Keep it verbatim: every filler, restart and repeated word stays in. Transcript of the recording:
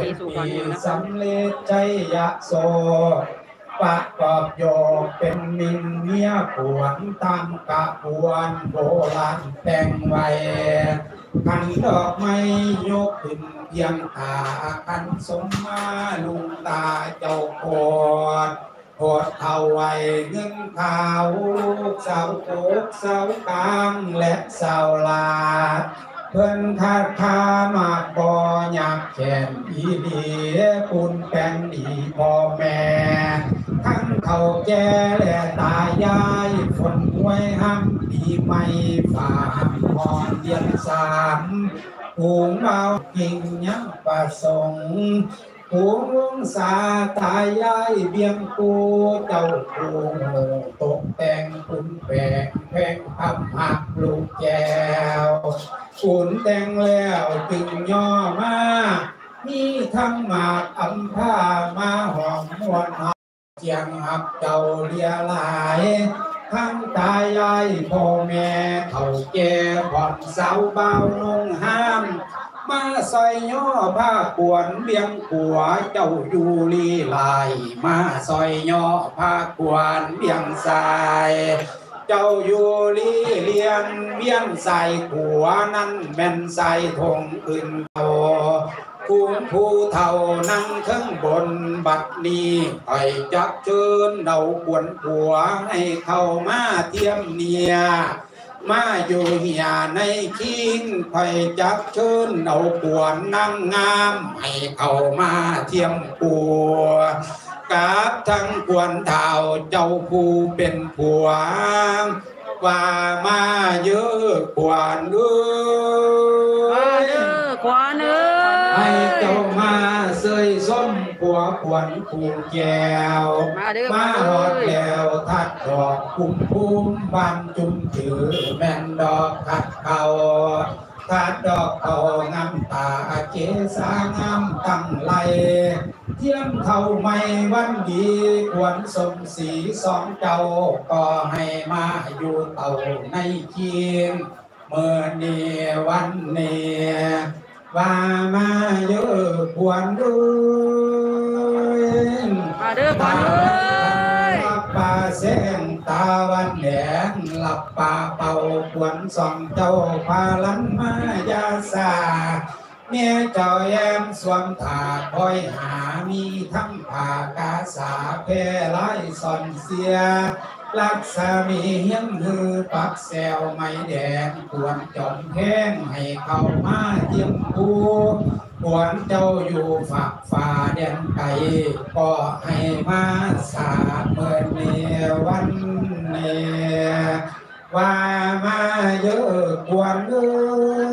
สีสุวรรณอยู่นะคะสำเร็จใจยะโสปะกอบโยกเป็นมินเมียขวนตามกะบวนโบราณแต่งไว้ขันดอกไม้ยกขึ้นเพียงตาขันสมมาลุงตาเจ้าโคดโคดเท่าไว้เงินขาวเสาโกกเสากลางและเสาลาเพิ่นคาดคามาบ่อยากแข่นอีดีปุ่นแป้งดีพ่อแม่ทั้งเขาแก่และตายายฝนหวยห้ำปีใหม่ฝ่าห้ำพรเดือนสามหูงเบากิ่งยังประสงค์หูงลุงสาตายายเบียงกูเจ้ากูตกแต่งปุ่นแปงแพงทำหักลูกแก้วปุ่นแต่งแล้วจึงย่อมามีทั้งหมากอำผ้ามาหอมมวนเจียงหับเจ้าเลียหลายทั้งตายายพ่อแม่เฒ่าแก่ผ่อนสาวเบาลงห้ามมาซอยย่อผ้ากวนเบียงขัวเจ้าอยู่ลีลายมาซอยย่อผ้ากวนเบียงสายเจ้าอยู่ลีเลียนเบียงใส่ขัวนั้นแม่นใส่ทงขึ้นโตผู้ผู้เท่านั่งข้างบนบัดนี้ไอ้จักเชิญเดาขวนผัวให้เข้ามาเทียมเนียมาอยู่เหียในคิงไผ่จักเชิญเดาขวนนั่งงามให้เข้ามาเทียมผัวกับทั้งขวนเท่าเจ้าผู้เป็นผัวว่ามาเยอะขวานเอ้ยขวานเอ้ยให้เจ้ามาเสยส้มผัวขวัญผูกแก้วมาหอดแก้วทัดดอกคุ้มคุ้มบานจุ่มถือแม่นดอกขัดเขาทัดดอกเขางามตาเกษางามตั้งไหลเทียมเท่าไม่วันดีควรสมสีสองเจ้าก็ให้มาอยู่เต่าในเคียงเมื่อนี้วันนี้ว่ามาเยอะควรด้วยมาเด้อควรด้วยหลับป่าแสงตาวันแหลงหลับป่าเป่าควรส่องเจ้าพาลันมายาสาเมียเจ้าแย้มสวมถาคอยหามีทั้งผ่ากาสาเพไล่สอนเสียลักษมีเฮียงหือปักแซวไม่แดงควรจอมแข้งให้เข้ามาเยี่ยมกูควรเจ้าอยู่ฝากฝ่าแดนไก่ก็ให้มาสาเมื่อเนวันเนว่ามาเยอะควรเลย